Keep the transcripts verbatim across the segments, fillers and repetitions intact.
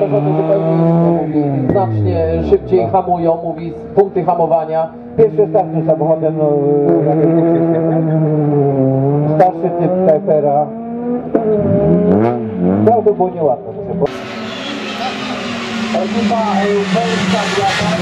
samochody zupełnie inne, mówi, znacznie szybciej hamują, mówi, punkty hamowania. Pierwszy starszy samochodem, no, starszy typ Typera. To by było niełatwe, muszę powiedzieć. Ekipa Polska Glata.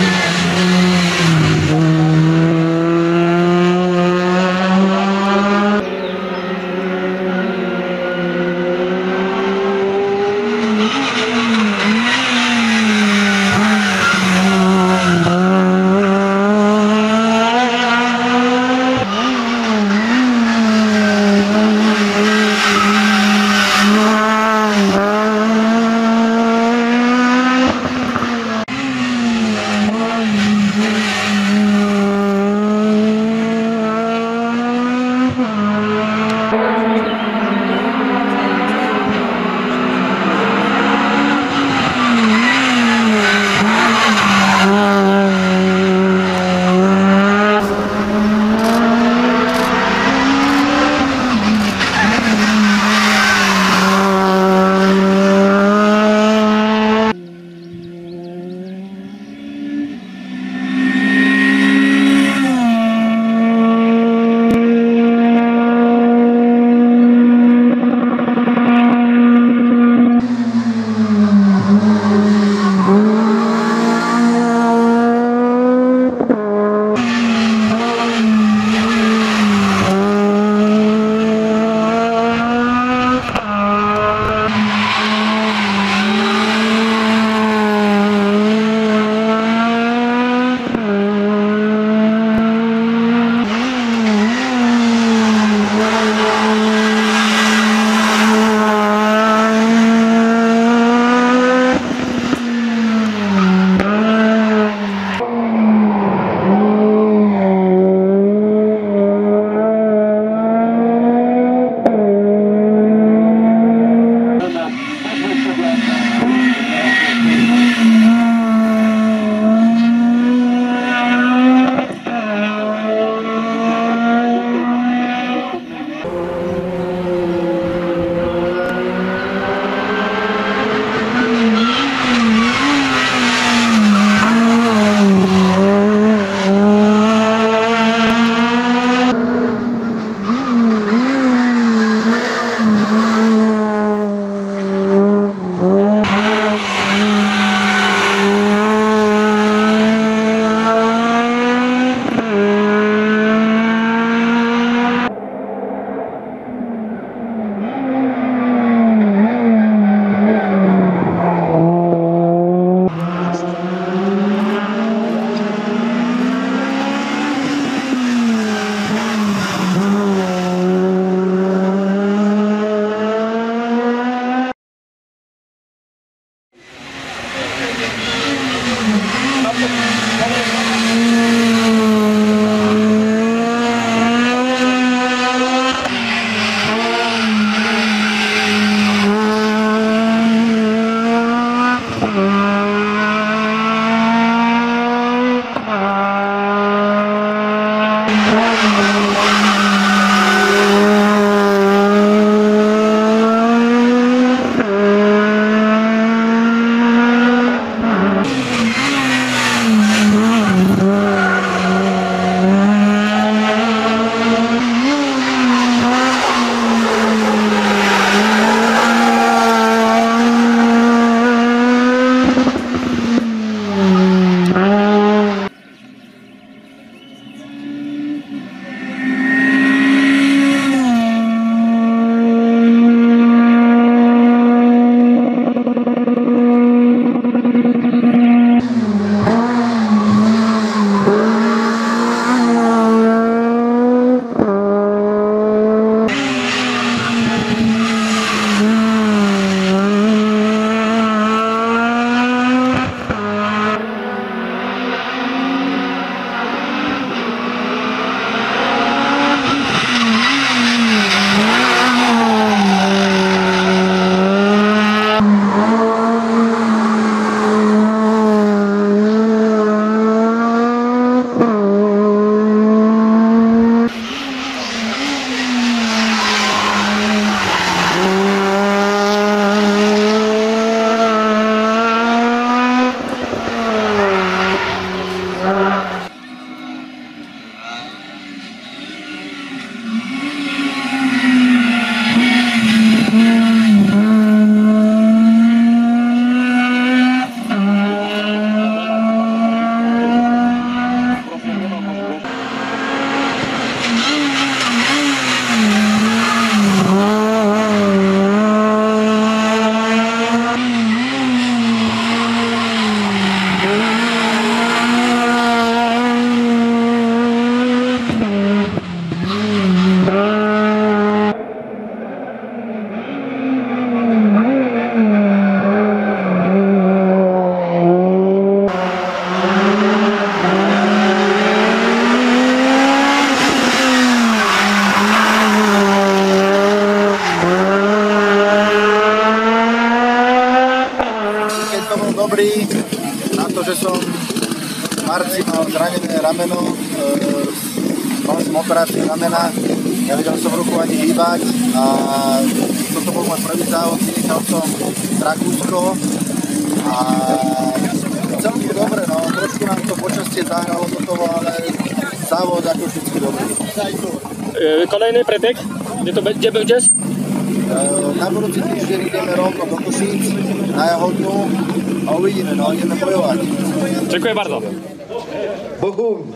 rameno, e, mal som operáciu ramena, nevedel som ruku ani hýbať a toto bol môj prvý závod, vynikal som Rakúsko a celkom dobre, no, trošku nám to počastie zahralo do toho, ale závod ako vždycky dobrý. E, Kolejny pretek, gdzie to będzie, będziesz? Na budúci týždeň ideme rovno do Košíc na Jahodnu a uvidíme, no, ideme bojovať. Dziękuję bardzo. Bohum!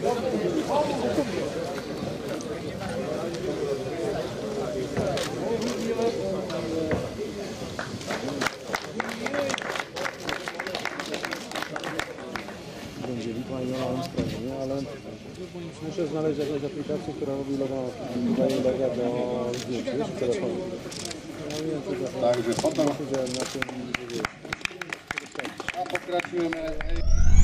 Będzie lipa i ona na stronie, nie? Ale muszę znaleźć jakąś aplikację, która robi loga, daje loga do zdjęć, wiesz, w telefonie. No nie wiem, co to Takže potom na tym, wiesz, a pokračujeme.